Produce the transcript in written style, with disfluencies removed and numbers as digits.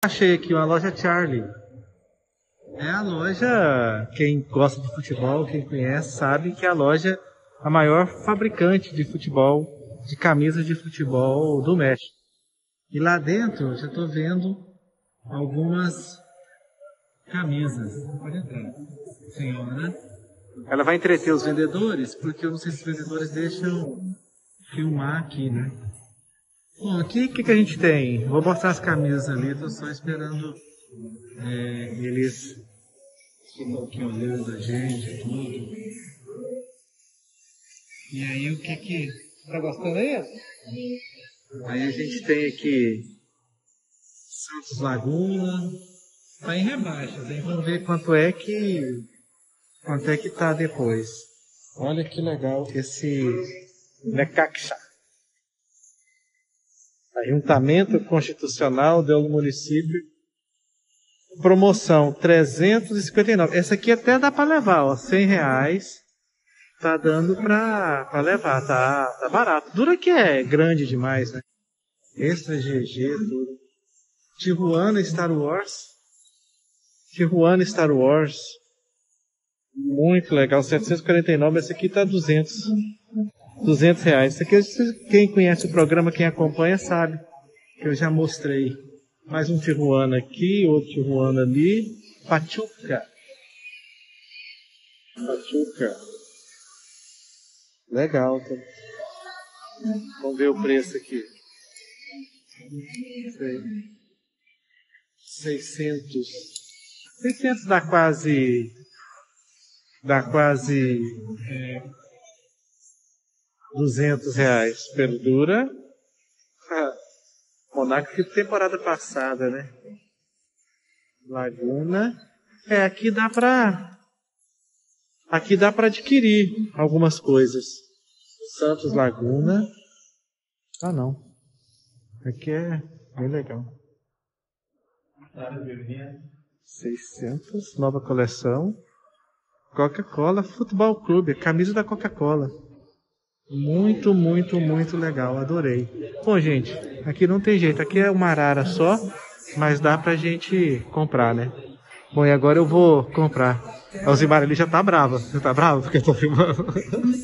achei aqui uma loja Charlie. É a loja, quem gosta de futebol, quem conhece, sabe que é a maior fabricante de futebol, de camisas de futebol do México. E lá dentro, já estou vendo algumas camisas. Pode entrar, senhora. Ela vai entreter os vendedores, porque eu não sei se os vendedores deixam filmar aqui, né? Bom, aqui o que a gente tem? Vou mostrar as camisas ali, estou só esperando eles ficam aqui olhando a gente, tudo. E aí o que. Tá gostando aí? Aí a gente tem aqui Santos Laguna. Tá em rebaixa, hein? Vamos ver quanto é que tá depois. Olha que legal esse Necaxa. Ajuntamento Constitucional do município. Promoção 359. Essa aqui até dá para levar, ó. R$100. Tá dando para levar, tá barato. Dura que é grande demais, né? Extra GG, tudo. Tijuana Star Wars. Muito legal, 749. Esse aqui tá R$200. Esse aqui, quem conhece o programa, quem acompanha, sabe que eu já mostrei. Mais um Tijuana aqui, outro Tijuana ali. Pachuca. Legal. Tá? Vamos ver o preço aqui. 600 dá quase R$200. Perdura. Monaco que temporada passada, né? Laguna. Aqui dá pra adquirir algumas coisas. Santos Laguna. Ah, não. Aqui é bem legal. 600, nova coleção. Coca-Cola Futebol Clube, camisa da Coca-Cola. Muito, muito, muito legal, adorei. Bom, gente, aqui não tem jeito, aqui é uma arara só, mas dá pra gente comprar, né? Bom, e agora eu vou comprar. A Alzimara ali já tá brava. Você tá brava porque eu tô filmando?